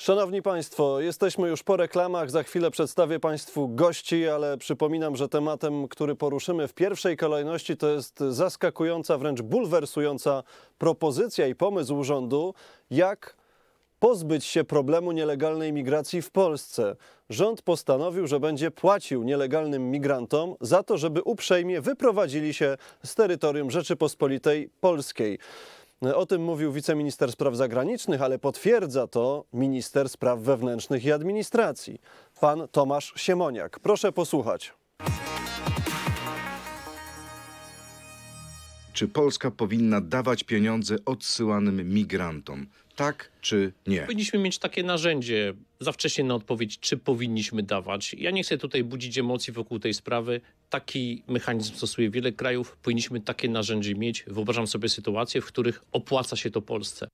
Szanowni Państwo, jesteśmy już po reklamach. Za chwilę przedstawię Państwu gości, ale przypominam, że tematem, który poruszymy w pierwszej kolejności, to jest zaskakująca, wręcz bulwersująca propozycja i pomysł rządu, jak pozbyć się problemu nielegalnej migracji w Polsce. Rząd postanowił, że będzie płacił nielegalnym migrantom za to, żeby uprzejmie wyprowadzili się z terytorium Rzeczypospolitej Polskiej. O tym mówił wiceminister spraw zagranicznych, ale potwierdza to minister spraw wewnętrznych i administracji, pan Tomasz Siemoniak. Proszę posłuchać. Czy Polska powinna dawać pieniądze odsyłanym migrantom? Tak czy nie? Powinniśmy mieć takie narzędzie, za wcześnie na odpowiedź, czy powinniśmy dawać. Ja nie chcę tutaj budzić emocji wokół tej sprawy. Taki mechanizm stosuje wiele krajów. Powinniśmy takie narzędzie mieć. Wyobrażam sobie sytuacje, w których opłaca się to Polsce.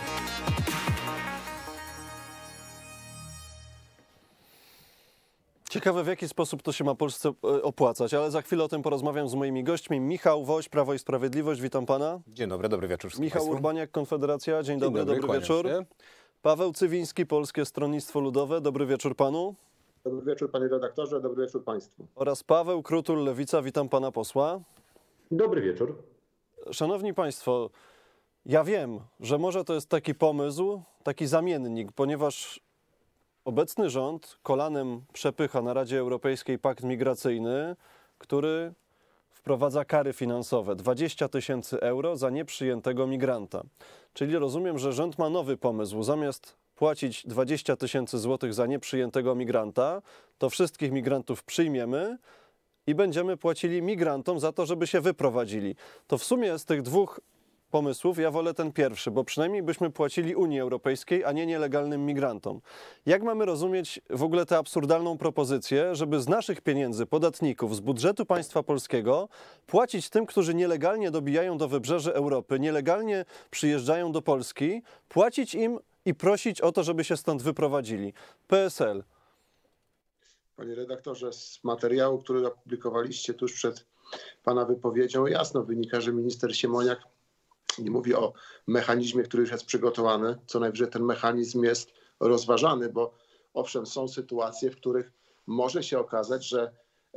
Ciekawe, w jaki sposób to się ma Polsce opłacać, ale za chwilę o tym porozmawiam z moimi gośćmi. Michał Woś, Prawo i Sprawiedliwość, witam pana. Dzień dobry, dobry wieczór. Michał Urbaniak, Konfederacja, dzień dobry, dobry wieczór. Się. Paweł Cywiński, Polskie Stronnictwo Ludowe, dobry wieczór panu. Dobry wieczór panie redaktorze, dobry wieczór państwu. Oraz Paweł Krutul, Lewica, witam pana posła. Dobry wieczór. Szanowni Państwo, ja wiem, że może to jest taki pomysł, taki zamiennik, ponieważ obecny rząd kolanem przepycha na Radzie Europejskiej pakt migracyjny, który wprowadza kary finansowe 20 000 euro za nieprzyjętego migranta. Czyli rozumiem, że rząd ma nowy pomysł. Zamiast płacić 20 000 złotych za nieprzyjętego migranta, to wszystkich migrantów przyjmiemy i będziemy płacili migrantom za to, żeby się wyprowadzili. To w sumie z tych dwóch pomysłów ja wolę ten pierwszy, bo przynajmniej byśmy płacili Unii Europejskiej, a nie nielegalnym migrantom. Jak mamy rozumieć w ogóle tę absurdalną propozycję, żeby z naszych pieniędzy podatników, z budżetu państwa polskiego płacić tym, którzy nielegalnie dobijają do wybrzeży Europy, nielegalnie przyjeżdżają do Polski, płacić im i prosić o to, żeby się stąd wyprowadzili? PSL. Panie redaktorze, z materiału, który opublikowaliście tuż przed pana wypowiedzią, jasno wynika, że minister Siemoniak nie mówi o mechanizmie, który już jest przygotowany. Co najwyżej ten mechanizm jest rozważany, bo owszem, są sytuacje, w których może się okazać, że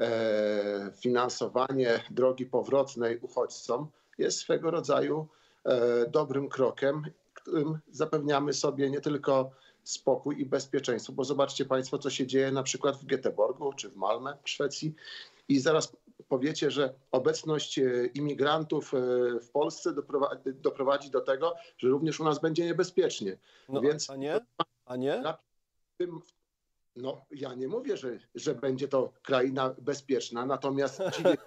finansowanie drogi powrotnej uchodźcom jest swego rodzaju dobrym krokiem, którym zapewniamy sobie nie tylko spokój i bezpieczeństwo, bo zobaczcie państwo, co się dzieje na przykład w Göteborgu czy w Malmö w Szwecji i zaraz powiecie, że obecność imigrantów w Polsce doprowadzi do tego, że również u nas będzie niebezpiecznie. No, więc a nie? No, ja nie mówię, że będzie to kraina bezpieczna, natomiast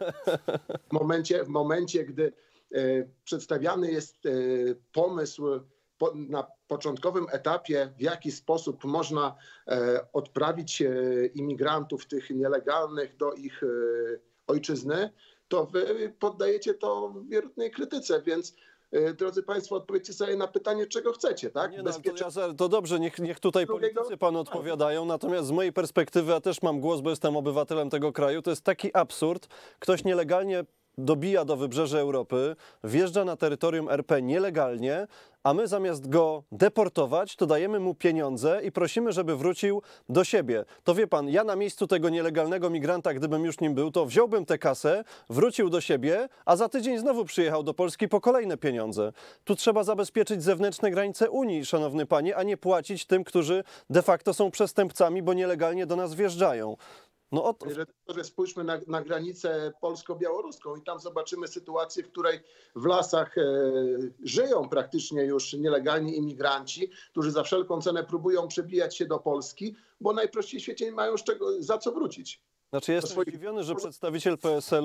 w momencie, gdy przedstawiany jest pomysł na początkowym etapie, w jaki sposób można odprawić imigrantów tych nielegalnych do ich ojczyzny, to wy poddajecie to wierutnej krytyce, więc drodzy państwo, odpowiedzcie sobie na pytanie, czego chcecie, tak? Nie, no, to dobrze, niech tutaj politycy panu odpowiadają, natomiast z mojej perspektywy, ja też mam głos, bo jestem obywatelem tego kraju, to jest taki absurd, ktoś nielegalnie dobija do wybrzeży Europy, wjeżdża na terytorium RP nielegalnie, a my zamiast go deportować, to dajemy mu pieniądze i prosimy, żeby wrócił do siebie. To wie pan, ja na miejscu tego nielegalnego migranta, gdybym już nim był, to wziąłbym tę kasę, wrócił do siebie, a za tydzień znowu przyjechał do Polski po kolejne pieniądze. Tu trzeba zabezpieczyć zewnętrzne granice Unii, szanowny panie, a nie płacić tym, którzy de facto są przestępcami, bo nielegalnie do nas wjeżdżają. No Spójrzmy na granicę polsko-białoruską i tam zobaczymy sytuację, w której w lasach żyją praktycznie już nielegalni imigranci, którzy za wszelką cenę próbują przebijać się do Polski, bo najprościej w świecie nie mają za co wrócić. Znaczy jestem zdziwiony, że przedstawiciel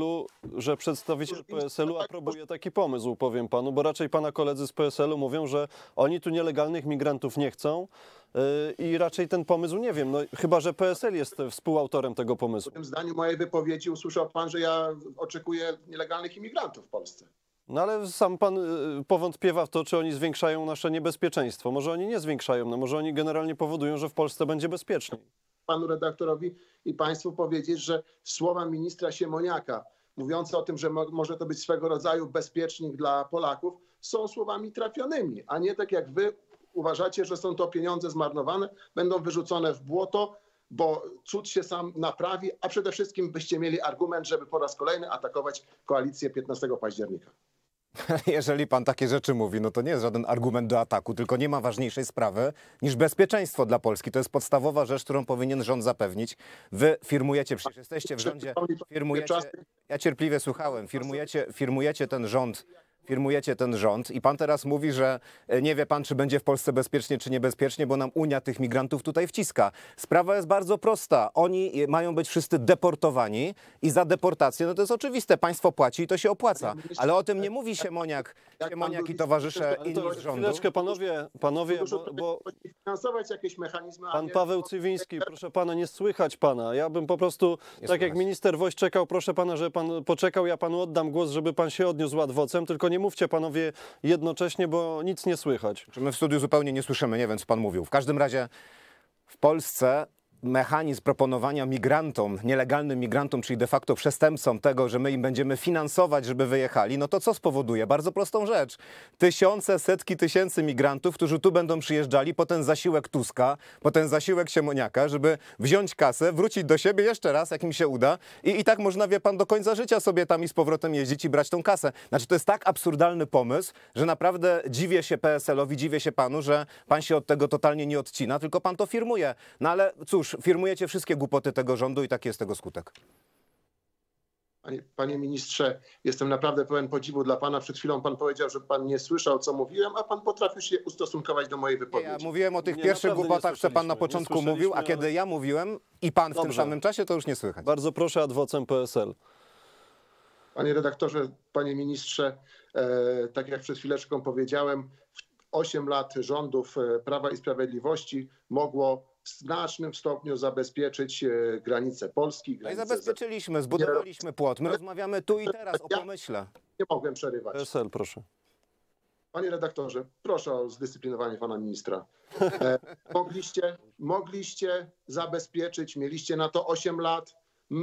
PSL-u aprobuje taki pomysł, powiem panu, bo raczej pana koledzy z PSL-u mówią, że oni tu nielegalnych migrantów nie chcą i raczej ten pomysł, nie wiem, no chyba że PSL jest współautorem tego pomysłu. W tym zdaniu mojej wypowiedzi usłyszał pan, że ja oczekuję nielegalnych imigrantów w Polsce. No ale sam pan powątpiewa w to, czy oni zwiększają nasze niebezpieczeństwo. Może oni nie zwiększają, no może oni generalnie powodują, że w Polsce będzie bezpieczniej. Panu redaktorowi i państwu powiedzieć, że słowa ministra Siemoniaka mówiące o tym, że może to być swego rodzaju bezpiecznik dla Polaków, są słowami trafionymi, a nie tak jak wy uważacie, że są to pieniądze zmarnowane, będą wyrzucone w błoto, bo cud się sam naprawi, a przede wszystkim byście mieli argument, żeby po raz kolejny atakować koalicję 15 października. Jeżeli pan takie rzeczy mówi, no to nie jest żaden argument do ataku, tylko nie ma ważniejszej sprawy niż bezpieczeństwo dla Polski. To jest podstawowa rzecz, którą powinien rząd zapewnić. Wy firmujecie, przecież jesteście w rządzie, firmujecie, ja cierpliwie słuchałem, firmujecie ten rząd i pan teraz mówi, że nie wie pan, czy będzie w Polsce bezpiecznie, czy niebezpiecznie, bo nam Unia tych migrantów tutaj wciska. Sprawa jest bardzo prosta. Oni mają być wszyscy deportowani i za deportację, no to jest oczywiste, państwo płaci i to się opłaca. Ale o tym nie mówi Siemoniak i towarzysze inni z rządu. Chwileczkę, panowie, bo finansować jakieś mechanizmy. pan Paweł Cywiński, proszę pana, nie słychać pana. Ja bym po prostu, tak jak minister Woś czekał, proszę pana, żeby pan poczekał, ja panu oddam głos, żeby pan się odniósł łatwocem, tylko nie mówcie panowie jednocześnie, bo nic nie słychać. My w studiu zupełnie nie słyszymy, nie wiem co pan mówił. W każdym razie w Polsce mechanizm proponowania migrantom, nielegalnym migrantom, czyli de facto przestępcom tego, że my im będziemy finansować, żeby wyjechali, no to co spowoduje? Bardzo prostą rzecz. Tysiące, setki tysięcy migrantów, którzy tu będą przyjeżdżali po ten zasiłek Tuska, po ten zasiłek Siemoniaka, żeby wziąć kasę, wrócić do siebie jeszcze raz, jak im się uda i tak można, wie pan, do końca życia sobie tam i z powrotem jeździć i brać tą kasę. Znaczy to jest tak absurdalny pomysł, że naprawdę dziwię się PSL-owi, dziwię się panu, że pan się od tego totalnie nie odcina, tylko pan to firmuje. No ale cóż, firmujecie wszystkie głupoty tego rządu i taki jest tego skutek. Panie ministrze, jestem naprawdę pełen podziwu dla pana. Przed chwilą pan powiedział, że pan nie słyszał, co mówiłem, a pan potrafił się ustosunkować do mojej wypowiedzi. Ja mówiłem o tych pierwszych głupotach, co pan na początku mówił, a kiedy ja mówiłem i pan w tym samym czasie, to już nie słychać. Bardzo proszę, adwocem PSL. Panie redaktorze, panie ministrze, tak jak przed chwileczką powiedziałem, 8 lat rządów Prawa i Sprawiedliwości mogło w znacznym stopniu zabezpieczyć granice Polski. No i zabezpieczyliśmy, zbudowaliśmy płot. My rozmawiamy tu i teraz o pomyśle. Nie mogłem przerywać. PSL, proszę. Panie redaktorze, proszę o zdyscyplinowanie pana ministra. Mogliście zabezpieczyć, mieliście na to 8 lat.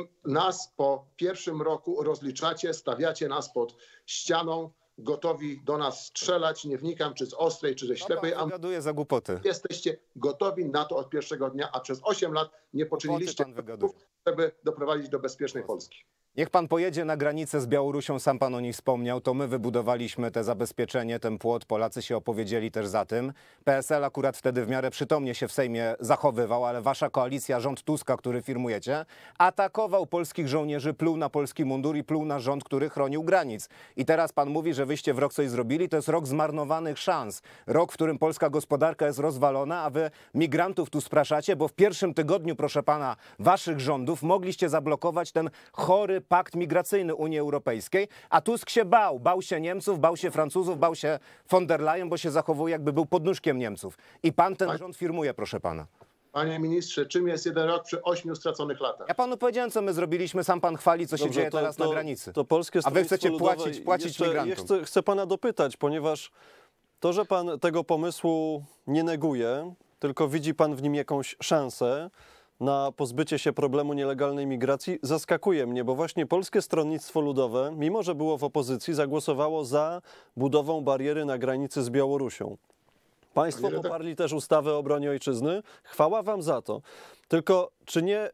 Nas po pierwszym roku rozliczacie, stawiacie nas pod ścianą, gotowi do nas strzelać, nie wnikam czy z ostrej, czy ze ślepej. Pan wygaduje za głupoty. Jesteście gotowi na to od pierwszego dnia, a przez 8 lat nie poczyniliście kroków, żeby doprowadzić do bezpiecznej Polski. Niech pan pojedzie na granicę z Białorusią, sam pan o niej wspomniał, to my wybudowaliśmy te zabezpieczenie, ten płot, Polacy się opowiedzieli też za tym. PSL akurat wtedy w miarę przytomnie się w Sejmie zachowywał, ale wasza koalicja, rząd Tuska, który firmujecie, atakował polskich żołnierzy, pluł na polski mundur i pluł na rząd, który chronił granic. I teraz pan mówi, że wyście w rok coś zrobili, to jest rok zmarnowanych szans. Rok, w którym polska gospodarka jest rozwalona, a wy migrantów tu spraszacie, bo w pierwszym tygodniu, proszę pana, waszych rządów mogliście zablokować ten chory pakt migracyjny Unii Europejskiej, a Tusk się bał się Niemców, bał się Francuzów, bał się von der Leyen, bo się zachowuje, jakby był podnóżkiem Niemców. I pan ten rząd firmuje, proszę pana. Panie ministrze, czym jest 1 rok przy 8 straconych latach? Ja panu powiedziałem, co my zrobiliśmy, sam pan chwali, co się dzieje teraz na granicy. To Polskie a wy chcecie Ludowe, płacić migrantom. Chcę pana dopytać, ponieważ to, że pan tego pomysłu nie neguje, tylko widzi pan w nim jakąś szansę na pozbycie się problemu nielegalnej migracji, zaskakuje mnie, bo właśnie Polskie Stronnictwo Ludowe, mimo że było w opozycji, zagłosowało za budową bariery na granicy z Białorusią. Państwo poparli też ustawę o obronie ojczyzny. Chwała wam za to. Tylko czy nie,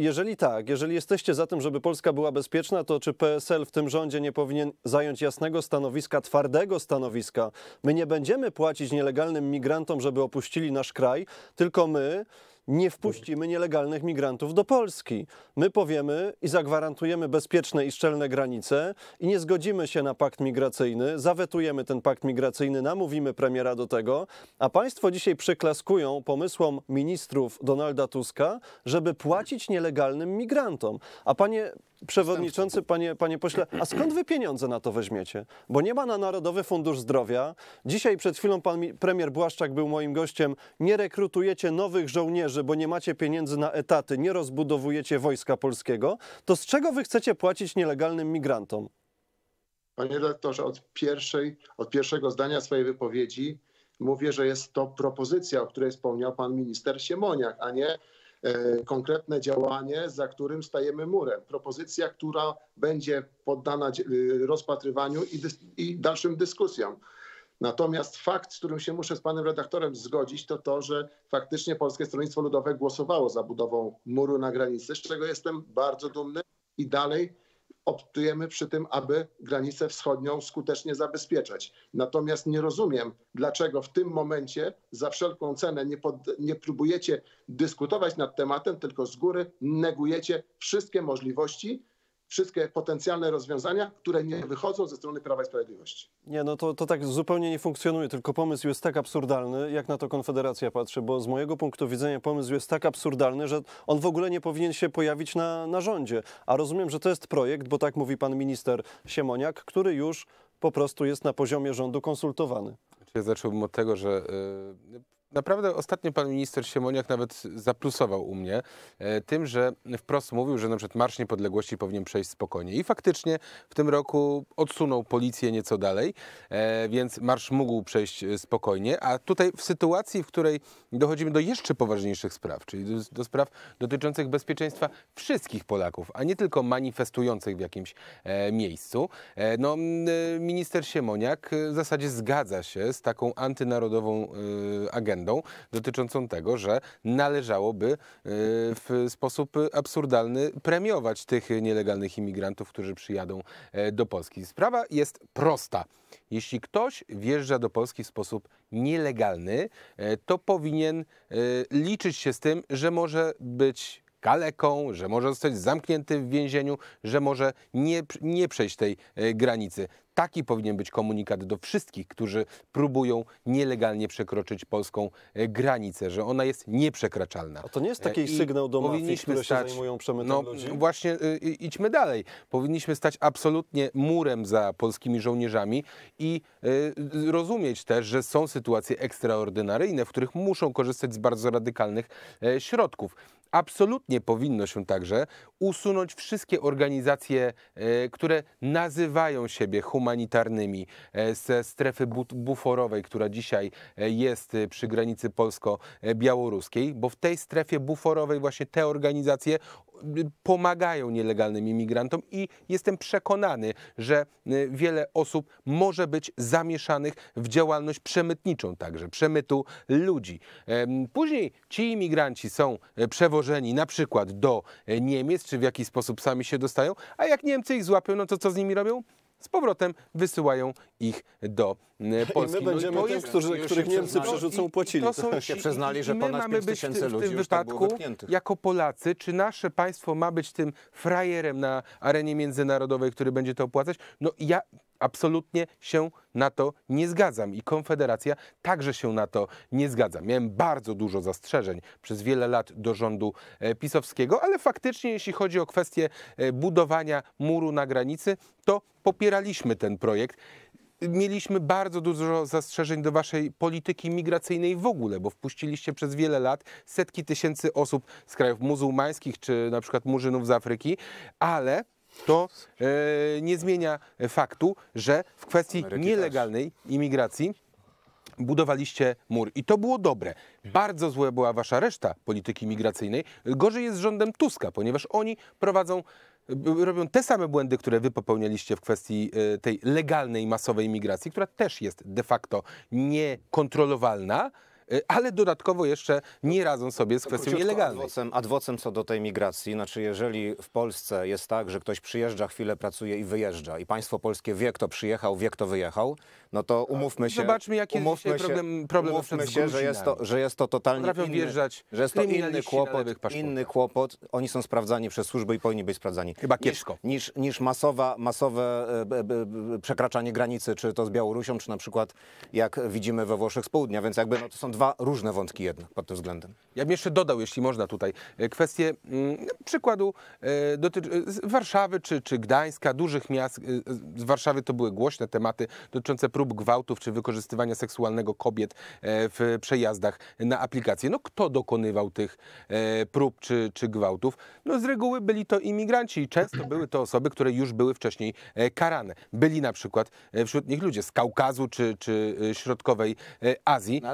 jeżeli jesteście za tym, żeby Polska była bezpieczna, to czy PSL w tym rządzie nie powinien zająć jasnego stanowiska, twardego stanowiska? My nie będziemy płacić nielegalnym migrantom, żeby opuścili nasz kraj, tylko my nie wpuścimy nielegalnych migrantów do Polski. My powiemy i zagwarantujemy bezpieczne i szczelne granice i nie zgodzimy się na pakt migracyjny, zawetujemy ten pakt migracyjny, namówimy premiera do tego, a państwo dzisiaj przyklaskują pomysłom ministrów Donalda Tuska, żeby płacić nielegalnym migrantom. A panie przewodniczący, panie pośle, a skąd wy pieniądze na to weźmiecie? Bo nie ma na Narodowy Fundusz Zdrowia. Dzisiaj przed chwilą pan premier Błaszczak był moim gościem. Nie rekrutujecie nowych żołnierzy, bo nie macie pieniędzy na etaty, nie rozbudowujecie Wojska Polskiego. To z czego wy chcecie płacić nielegalnym migrantom? Panie redaktorze, od pierwszego zdania swojej wypowiedzi mówię, że jest to propozycja, o której wspomniał pan minister Siemoniak, a nie konkretne działanie, za którym stajemy murem. Propozycja, która będzie poddana rozpatrywaniu i dalszym dyskusjom. Natomiast fakt, z którym się muszę z panem redaktorem zgodzić, to to, że faktycznie Polskie Stronnictwo Ludowe głosowało za budową muru na granicy, z czego jestem bardzo dumny i dalej optujemy przy tym, aby granicę wschodnią skutecznie zabezpieczać. Natomiast nie rozumiem, dlaczego w tym momencie za wszelką cenę nie próbujecie dyskutować nad tematem, tylko z góry negujecie wszystkie możliwości, wszystkie potencjalne rozwiązania, które nie wychodzą ze strony Prawa i Sprawiedliwości. Nie, no to tak zupełnie nie funkcjonuje, tylko pomysł jest tak absurdalny, jak na to Konfederacja patrzy, bo z mojego punktu widzenia pomysł jest tak absurdalny, że on w ogóle nie powinien się pojawić na rządzie. A rozumiem, że to jest projekt, bo tak mówi pan minister Siemoniak, który już po prostu jest na poziomie rządu konsultowany. Ja zacząłbym od tego, że naprawdę ostatnio pan minister Siemoniak nawet zaplusował u mnie tym, że wprost mówił, że na przykład Marsz Niepodległości powinien przejść spokojnie. I faktycznie w tym roku odsunął policję nieco dalej, więc marsz mógł przejść spokojnie. A tutaj w sytuacji, w której dochodzimy do jeszcze poważniejszych spraw, czyli do spraw dotyczących bezpieczeństwa wszystkich Polaków, a nie tylko manifestujących w jakimś miejscu, no, minister Siemoniak w zasadzie zgadza się z taką antynarodową agendą dotyczącą tego, że należałoby w sposób absurdalny premiować tych nielegalnych imigrantów, którzy przyjadą do Polski. Sprawa jest prosta. Jeśli ktoś wjeżdża do Polski w sposób nielegalny, to powinien liczyć się z tym, że może być kaleką, że może zostać zamknięty w więzieniu, że może nie przejść tej granicy. Taki powinien być komunikat do wszystkich, którzy próbują nielegalnie przekroczyć polską granicę, że ona jest nieprzekraczalna. A to nie jest taki sygnał do mafii, które się zajmują przemytem ludzi? Właśnie idźmy dalej. Powinniśmy stać absolutnie murem za polskimi żołnierzami i rozumieć też, że są sytuacje ekstraordynaryjne, w których muszą korzystać z bardzo radykalnych środków. Absolutnie powinno się także usunąć wszystkie organizacje, które nazywają siebie humanitarnymi ze strefy buforowej, która dzisiaj jest przy granicy polsko-białoruskiej, bo w tej strefie buforowej właśnie te organizacje pomagają nielegalnym imigrantom i jestem przekonany, że wiele osób może być zamieszanych w działalność przemytniczą także, przemytu ludzi. Później ci imigranci są przewożeni na przykład do Niemiec, czy w jakiś sposób sami się dostają, a jak Niemcy ich złapią, no to co z nimi robią? Z powrotem wysyłają ich do Polski. I my będziemy tym, których Niemcy przerzucą, płacili. Się przyznali, że ponad 5 tysięcy ludzi w tym wypadku, jako Polacy, czy nasze państwo ma być tym frajerem na arenie międzynarodowej, który będzie to opłacać? No ja absolutnie się na to nie zgadzam i Konfederacja także się na to nie zgadza. Miałem bardzo dużo zastrzeżeń przez wiele lat do rządu pisowskiego, ale faktycznie jeśli chodzi o kwestię budowania muru na granicy, to popieraliśmy ten projekt. Mieliśmy bardzo dużo zastrzeżeń do waszej polityki migracyjnej w ogóle, bo wpuściliście przez wiele lat setki tysięcy osób z krajów muzułmańskich, czy na przykład murzynów z Afryki, ale to nie zmienia faktu, że w kwestii nielegalnej imigracji budowaliście mur. I to było dobre. Bardzo zła była wasza reszta polityki migracyjnej. Gorzej jest z rządem Tuska, ponieważ oni robią te same błędy, które wy popełnialiście w kwestii tej legalnej, masowej migracji, która też jest de facto niekontrolowalna, ale dodatkowo jeszcze nie radzą sobie z kwestią nielegalnej. Ad vocem co do tej migracji, znaczy jeżeli w Polsce jest tak, że ktoś przyjeżdża, chwilę pracuje i wyjeżdża i państwo polskie wie, kto przyjechał, wie, kto wyjechał, no to umówmy się... Zobaczmy, jaki jest dzisiaj problem umówmy się, że jest to totalnie inny kłopot. Oni są sprawdzani przez służby i powinni być sprawdzani. Chyba kiepsko. Niż masowe przekraczanie granicy, czy to z Białorusią, czy na przykład jak widzimy we Włoszech z południa, więc jakby no to są dwa różne wątki jednak pod tym względem. Ja bym jeszcze dodał, jeśli można tutaj, kwestię przykładu Warszawy czy Gdańska, dużych miast. Z Warszawy to były głośne tematy dotyczące prób gwałtów czy wykorzystywania seksualnego kobiet w przejazdach na aplikacje. No kto dokonywał tych prób czy gwałtów? No z reguły byli to imigranci i często były to osoby, które już były wcześniej karane. Byli na przykład wśród nich ludzie z Kaukazu czy środkowej Azji. No, ale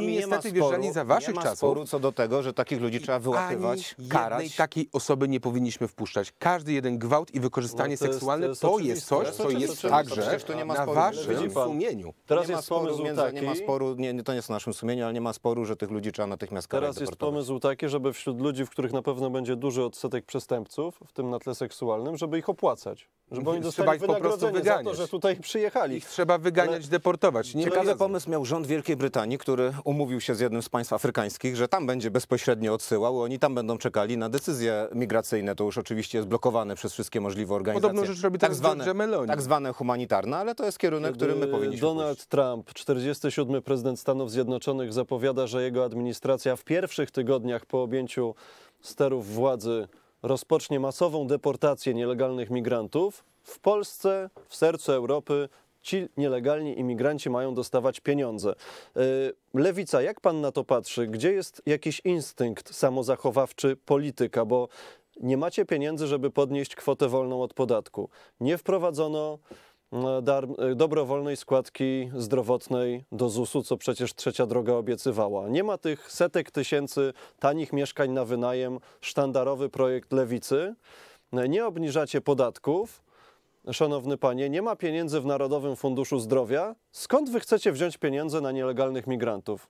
nie ma niestety sporu, wjeżdżali za waszych nie ma czasów. sporu co do tego, że takich ludzi trzeba wyłapywać, Ani karać. jednej takiej osoby nie powinniśmy wpuszczać. Każdy jeden gwałt i wykorzystanie seksualne to jest coś, co jest także Przecież tu nie ma na sporu. waszym Widzi pan. sumieniu. Teraz nie ma jest sporu pomysł między, taki, nie ma sporu, nie, to nie jest w naszym sumieniu, ale nie ma sporu, że tych ludzi trzeba natychmiast karać, teraz jest deportować. pomysł taki, żeby wśród ludzi, w których na pewno będzie duży odsetek przestępców, w tym na tle seksualnym, żeby ich opłacać. Żeby oni Trzeba dostali ich po prostu wynagrodzenie za to, wyganiać. że tutaj przyjechali. Ich trzeba wyganiać, deportować. Nie Ciekawy wiedzą. pomysł miał rząd Wielkiej Brytanii, który umówił się z jednym z państw afrykańskich, że tam będzie bezpośrednio odsyłał, oni tam będą czekali na decyzje migracyjne. To już oczywiście jest blokowane przez wszystkie możliwe organizacje. Podobną rzecz robi teraz Giorgia Meloni. Tak zwane humanitarne, ale to jest kierunek, który my powinniśmy Donald pójść. Trump, 47. prezydent Stanów Zjednoczonych, zapowiada, że jego administracja w pierwszych tygodniach po objęciu sterów władzy rozpocznie masową deportację nielegalnych migrantów. W Polsce, w sercu Europy, ci nielegalni imigranci mają dostawać pieniądze. Lewica, jak pan na to patrzy? Gdzie jest jakiś instynkt samozachowawczy polityka? Bo nie macie pieniędzy, żeby podnieść kwotę wolną od podatku. Nie wprowadzono dobrowolnej składki zdrowotnej do ZUS-u, co przecież Trzecia Droga obiecywała. Nie ma tych setek tysięcy tanich mieszkań na wynajem, sztandarowy projekt Lewicy. Nie obniżacie podatków. Szanowny panie, nie ma pieniędzy w Narodowym Funduszu Zdrowia. Skąd wy chcecie wziąć pieniądze na nielegalnych migrantów?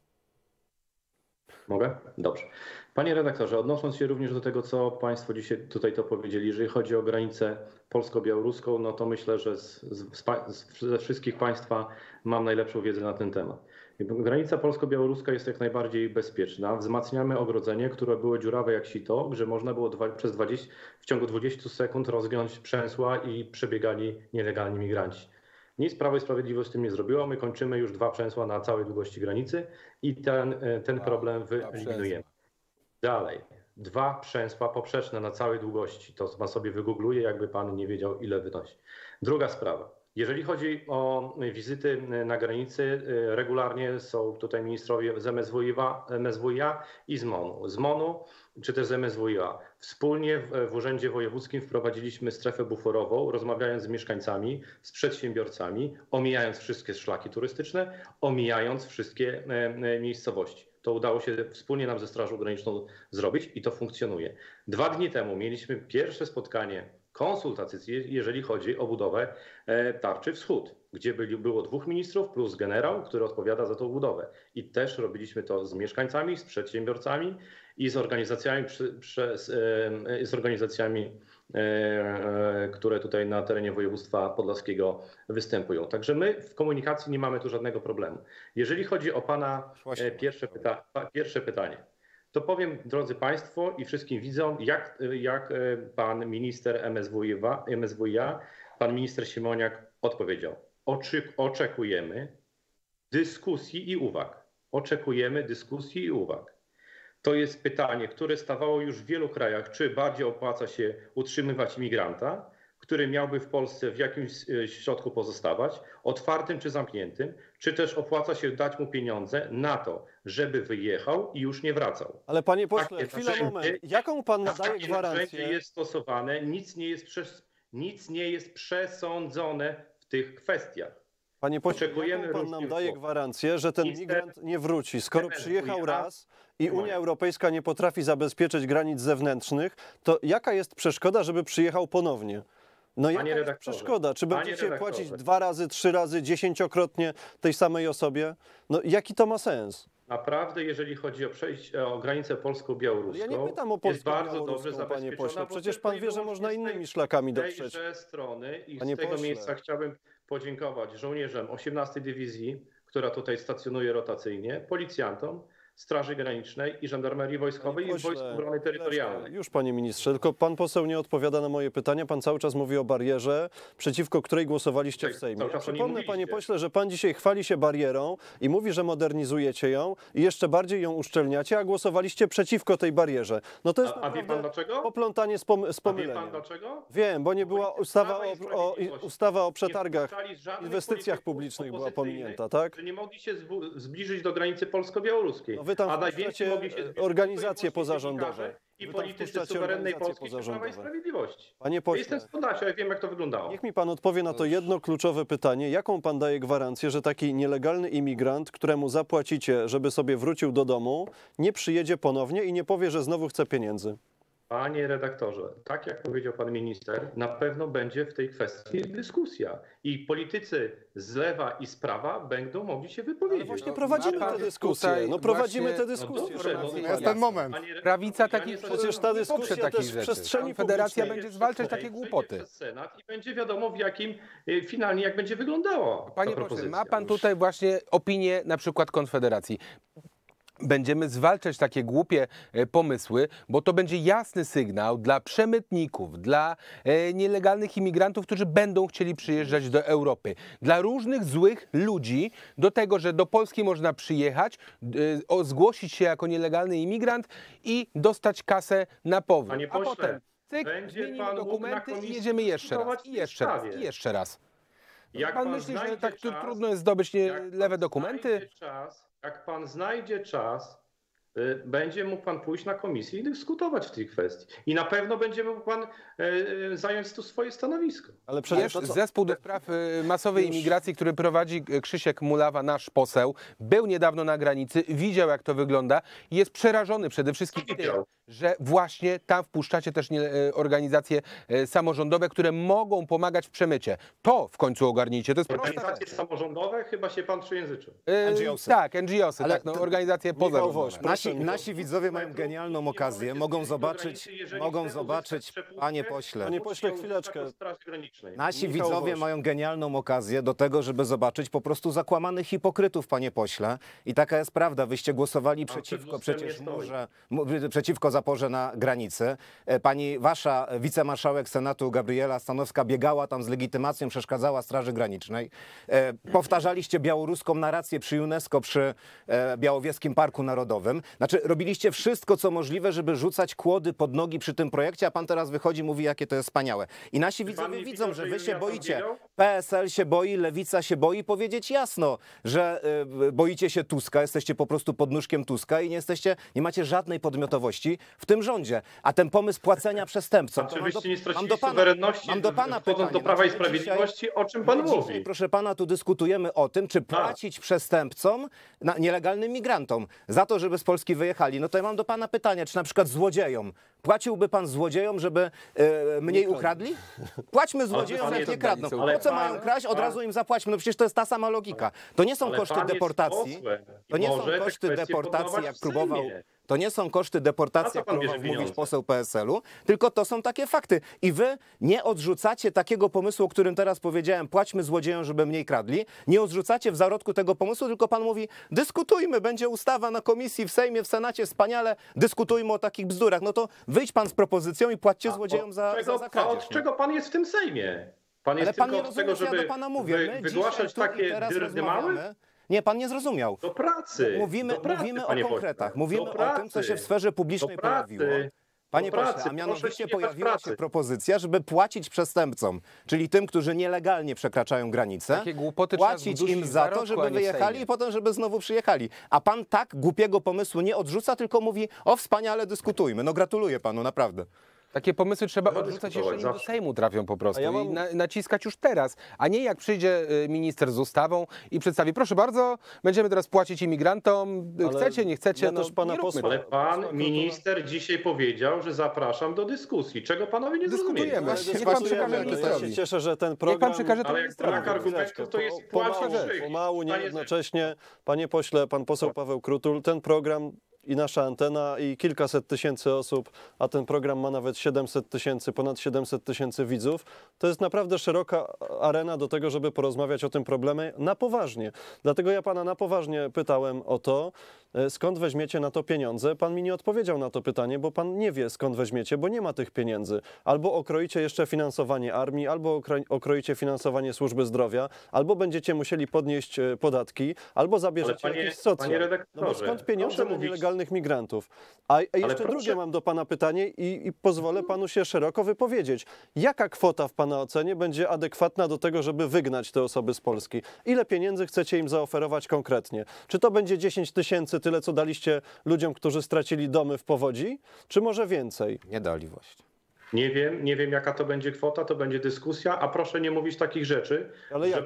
Mogę? Dobrze. Panie redaktorze, odnosząc się również do tego, co państwo dzisiaj tutaj to powiedzieli, jeżeli chodzi o granicę polsko-białoruską, no to myślę, że ze wszystkich państwa mam najlepszą wiedzę na ten temat. Granica polsko-białoruska jest jak najbardziej bezpieczna. Wzmacniamy ogrodzenie, które było dziurawe jak sito, że można było w ciągu 20 sekund rozgiąć przęsła i przebiegali nielegalni migranci. Nic Prawo i Sprawiedliwość z tym nie zrobiło. My kończymy już 2 przęsła na całej długości granicy i ten problem wyeliminujemy. Dalej, 2 przęsła poprzeczne na całej długości. To pan sobie wygoogluje, jakby pan nie wiedział, ile wynosi. Druga sprawa. Jeżeli chodzi o wizyty na granicy, regularnie są tutaj ministrowie z MSWiA i z MON-u. Z MON-u czy też z MSWiA. Wspólnie w Urzędzie Wojewódzkim wprowadziliśmy strefę buforową, rozmawiając z mieszkańcami, z przedsiębiorcami, omijając wszystkie szlaki turystyczne, omijając wszystkie miejscowości. To udało się wspólnie nam ze Strażą Graniczną zrobić i to funkcjonuje. 2 dni temu mieliśmy pierwsze spotkanie konsultacji, jeżeli chodzi o budowę Tarczy Wschód, gdzie było 2 ministrów plus generał, który odpowiada za tą budowę. I też robiliśmy to z mieszkańcami, z przedsiębiorcami i z organizacjami, które tutaj na terenie województwa podlaskiego występują. Także my w komunikacji nie mamy tu żadnego problemu. Jeżeli chodzi o pana pierwsze pytanie, to powiem, drodzy państwo i wszystkim widzom, jak pan minister MSWiA, pan minister Siemoniak odpowiedział. Oczekujemy dyskusji i uwag. Oczekujemy dyskusji i uwag. To jest pytanie, które stawało już w wielu krajach, czy bardziej opłaca się utrzymywać imigranta, który miałby w Polsce w jakimś środku pozostawać, otwartym czy zamkniętym, czy też opłaca się dać mu pieniądze na to, żeby wyjechał i już nie wracał. Ale panie pośle, chwila, moment. Jaką pan nadaje Takie gwarancję? narzędzie jest stosowane, nic nie jest przesądzone w tych kwestiach. Panie pośle, Oczekujemy jaką pan nam różnych daje słów. gwarancję, że ten migrant nie wróci? Skoro przyjechał raz i Unia Moja. Europejska nie potrafi zabezpieczyć granic zewnętrznych, to jaka jest przeszkoda, żeby przyjechał ponownie? No jaka jest redaktorze, przeszkoda? Czy panie będziecie redaktorze. płacić 2 razy, 3 razy, 10-krotnie tej samej osobie? No jaki to ma sens? Naprawdę, jeżeli chodzi o granicę polsko-białoruską, Ja nie pytam o jest bardzo polsko-białoruską, dobrze panie zabezpieczona. pośle. bo Przecież tylko pan i wie, że wyłącznie można z tej- innymi szlakami z dotrzeć. tejże strony i Panie z tego pośle. miejsca chciałbym podziękować żołnierzom 18 Dywizji, która tutaj stacjonuje rotacyjnie, policjantom, Straży Granicznej i Żandarmerii Wojskowej i Panie Wojsk pośle, Obrony Terytorialnej. Już, panie ministrze, tylko pan poseł nie odpowiada na moje pytania. Pan cały czas mówi o barierze, przeciwko której głosowaliście w Tak, Sejmie. cały Ja czas o niej przypomnę, panie mówiliście. pośle, że pan dzisiaj chwali się barierą i mówi, że modernizujecie ją i jeszcze bardziej ją uszczelniacie, a głosowaliście przeciwko tej barierze. No to jest A wie pan naprawdę dlaczego? poplątanie z A wie pan pomyleniem. dlaczego? Wiem, bo nie była Bo ustawa Prawa i o Sprawiedliwość ustawa o nie przetargach, wpuszczali żadnych inwestycjach polityków publicznych była opozycyjnych, pominięta, tak? że nie mogli się zbliżyć do granicy polsko-białoruskiej. No wy tam a najwięcej mogli się wpuszczacie organizacje pozarządowe. dziennikarze i Wy tam politycy wpuszczacie suwerennej organizacje Polski czy Prawa i pozarządowe. Sprawiedliwości. Panie Ja pośle, jestem z Podlasia, ja wiem, jak to wyglądało. niech mi pan odpowie na to jedno kluczowe pytanie. Jaką pan daje gwarancję, że taki nielegalny imigrant, któremu zapłacicie, żeby sobie wrócił do domu, nie przyjedzie ponownie i nie powie, że znowu chce pieniędzy? Panie redaktorze, tak jak powiedział pan minister, na pewno będzie w tej kwestii dyskusja i politycy z lewa i z prawa będą mogli się Ale wypowiedzieć. właśnie prowadzimy pan tę dyskusję. tutaj No prowadzimy właśnie- tę dyskusję. dobrze, szanowni no, państwo. Jest ten moment. Panie redaktorze, Prawica ja takich nie Przecież ta dyskusja poprze też takich w rzeczy. przestrzeni Konfederacja publicznej. będzie zwalczać takie przejdzie głupoty. przez Senat i będzie wiadomo, w jakim finalnie, jak będzie wyglądała ta Panie pośle, propozycja. ma pan tutaj właśnie opinię na przykład Konfederacji. Będziemy zwalczać takie głupie pomysły, bo to będzie jasny sygnał dla przemytników, dla nielegalnych imigrantów, którzy będą chcieli przyjeżdżać do Europy. Dla różnych złych ludzi do tego, że do Polski można przyjechać, zgłosić się jako nielegalny imigrant i dostać kasę na powrót. Panie A pośle, potem cyk, będzie zmienimy pan mógł na dokumenty i komisji jedziemy jeszcze raz, dyskutować i w tej jeszcze raz, sprawie. i jeszcze raz. Jak Pan pan myśli, że znajdzie tak czas, trudno jest zdobyć lewe dokumenty? Jak pan znajdzie czas, będzie mógł pan pójść na komisję i dyskutować w tej kwestii. I na pewno będzie mógł pan zająć tu swoje stanowisko. Ale przecież Jest to co? zespół do spraw masowej imigracji, który prowadzi Krzysiek Mulawa, nasz poseł. Był niedawno na granicy, widział jak to wygląda i jest przerażony przede wszystkim tym, Widział. że właśnie tam wpuszczacie też organizacje samorządowe, które mogą pomagać w przemycie. To w końcu ogarnijcie, to jest prosta Organizacje rzecz. samorządowe chyba się pan przejęzyczył. NGO-sy. Tak, NGO-sy, Ale tak, no, to- organizacje Woś, pozarządowe. proszę. Nasi widzowie mają genialną okazję, mogą zobaczyć, panie pośle. Panie pośle, chwileczkę. Straży Granicznej. Nasi Michał widzowie Woś. mają genialną okazję do tego, żeby zobaczyć po prostu zakłamanych hipokrytów, panie pośle. I taka jest prawda. Wyście głosowali przeciwko lustrem przecież nie stoi. przeciwko zaporze na granicy. Wasza wicemarszałek Senatu Gabriela Stanowska biegała tam z legitymacją, przeszkadzała Straży Granicznej. Powtarzaliście białoruską narrację przy UNESCO, przy Białowieskim Parku Narodowym. Znaczy, robiliście wszystko, co możliwe, żeby rzucać kłody pod nogi przy tym projekcie, a pan teraz wychodzi i mówi, jakie to jest wspaniałe. I nasi pan widzowie nie widzą, widział, że że wy się Julia tam boicie. biegał? PSL się boi, Lewica się boi powiedzieć jasno, że boicie się Tuska, jesteście po prostu pod nóżkiem Tuska i nie macie żadnej podmiotowości w tym rządzie. A ten pomysł płacenia przestępcom... Czy wyście nie stracili mam suwerenności, mam do pana wchodząc pytanie. do Prawa i Znaczy, my dzisiaj- Sprawiedliwości? O czym pan my dzisiaj, mówi? proszę pana, tu dyskutujemy o tym, czy płacić przestępcom, nielegalnym migrantom za to, żeby z Polski wyjechali. No to ja mam do pana pytanie, czy na przykład złodziejom. Płaciłby pan złodziejom, żeby mniej ukradli? Płaćmy złodziejom, pan jak jest nie kradną. ale Po co pan- mają kraść? Od pan- razu im zapłaćmy. No przecież to jest ta sama logika. To nie są Ale koszty pan jest deportacji. posłem i To nie są może te koszty kwestie deportacji, podnować jak w próbował... Sejmie. To nie są koszty Na deportacji, co jak pan bierze próbował mówić pieniądze? poseł PSL-u, tylko to są takie fakty. I wy nie odrzucacie takiego pomysłu, o którym teraz powiedziałem, płaćmy złodziejom, żeby mniej kradli. Nie odrzucacie w zarodku tego pomysłu, tylko pan mówi, dyskutujmy, będzie ustawa na komisji, w Sejmie, w Senacie, wspaniale, dyskutujmy o takich bzdurach. No to wyjdź pan z propozycją i płaccie złodziejom za A kradzież. od czego pan jest w tym Sejmie? Pan jest Ale pan tylko nie od tego, rozumie, ja żeby do pana mówię. My wygłaszać dzisiaj tu i takie teraz dyrdymały? rozmawiamy. Nie, pan nie zrozumiał. Do pracy. Mówimy do pracy, o panie konkretach, pośle. mówimy Do o tym, co się w sferze publicznej Do pracy. pojawiło. Panie Do pośle, pracy. a mianowicie Proszę się nie bać pojawiła pracy. się propozycja, żeby płacić przestępcom, czyli tym, którzy nielegalnie przekraczają granicę, Takie głupoty trzeba płacić zdusić im w za to, zarodku, a żeby nie w wyjechali Sejmie. i potem, żeby znowu przyjechali. A pan tak głupiego pomysłu nie odrzuca, tylko mówi, o wspaniale, dyskutujmy. No gratuluję panu, naprawdę. Takie pomysły trzeba Trzeba odrzucać, dyskutować jeżeli do zawsze. Sejmu trafią po prostu A ja i mam- naciskać już teraz, a nie jak przyjdzie minister z ustawą i przedstawi, proszę bardzo, będziemy teraz płacić imigrantom, Ale chcecie, nie chcecie, ja no też pana nie róbmy posła- tego. Ale pan Posła minister dzisiaj powiedział, że zapraszam do dyskusji. Czego panowie nie zrozumieli? Dyskutujemy. Właśnie, Niech pan właśnie, przekaże ale Ja ministrowi. się cieszę, że ten Niech program... pan przekaże to Ale jak ministrowi. brak argumentów, to jest płacz Pomału, nie jednocześnie. Panie pośle, pan poseł Paweł Krutul, ten program i nasza antena i kilkaset tysięcy osób, a ten program ma nawet 700 tysięcy, ponad 700 tysięcy widzów, to jest naprawdę szeroka arena do tego, żeby porozmawiać o tym problemie na poważnie. Dlatego ja pana na poważnie pytałem o to, skąd weźmiecie na to pieniądze. Pan mi nie odpowiedział na to pytanie, bo pan nie wie, skąd weźmiecie, bo nie ma tych pieniędzy. Albo okroicie jeszcze finansowanie armii, albo okroicie finansowanie służby zdrowia, albo będziecie musieli podnieść podatki, albo zabierzecie Ale panie- jakiś socjal. panie redaktorze, No bo skąd pieniądze proszę na mówić- nielegalnych migrantów? A jeszcze proszę- drugie mam do pana pytanie i pozwolę panu się szeroko wypowiedzieć. Jaka kwota w pana ocenie będzie adekwatna do tego, żeby wygnać te osoby z Polski? Ile pieniędzy chcecie im zaoferować konkretnie? Czy to będzie 10 tysięcy tyle, co daliście ludziom, którzy stracili domy w powodzi, czy może więcej? Nie dali właśnie. Nie wiem jaka to będzie kwota, to będzie dyskusja, a proszę nie mówić takich rzeczy, Ale że,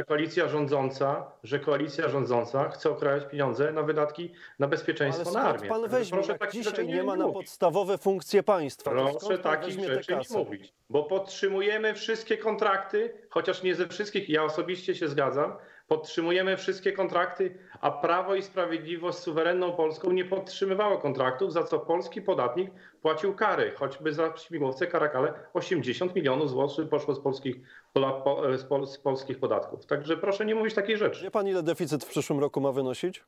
że koalicja rządząca chce okrajać pieniądze na wydatki na bezpieczeństwo, Ale na skąd armię. pan Także weźmie, proszę jak takich dzisiaj rzeczy nie ma na mówić. podstawowe funkcje państwa? To Proszę skąd pan takich weźmie te rzeczy nie kasy? mówić, bo podtrzymujemy wszystkie kontrakty, chociaż nie ze wszystkich, ja osobiście się zgadzam, podtrzymujemy wszystkie kontrakty, a Prawo i Sprawiedliwość z suwerenną Polską nie podtrzymywało kontraktów, za co polski podatnik płacił kary, choćby za śmigłowce Caracal 80 milionów złotych poszło z polskich podatków. Także proszę nie mówić takiej rzeczy. Wie pan, ile deficyt w przyszłym roku ma wynosić?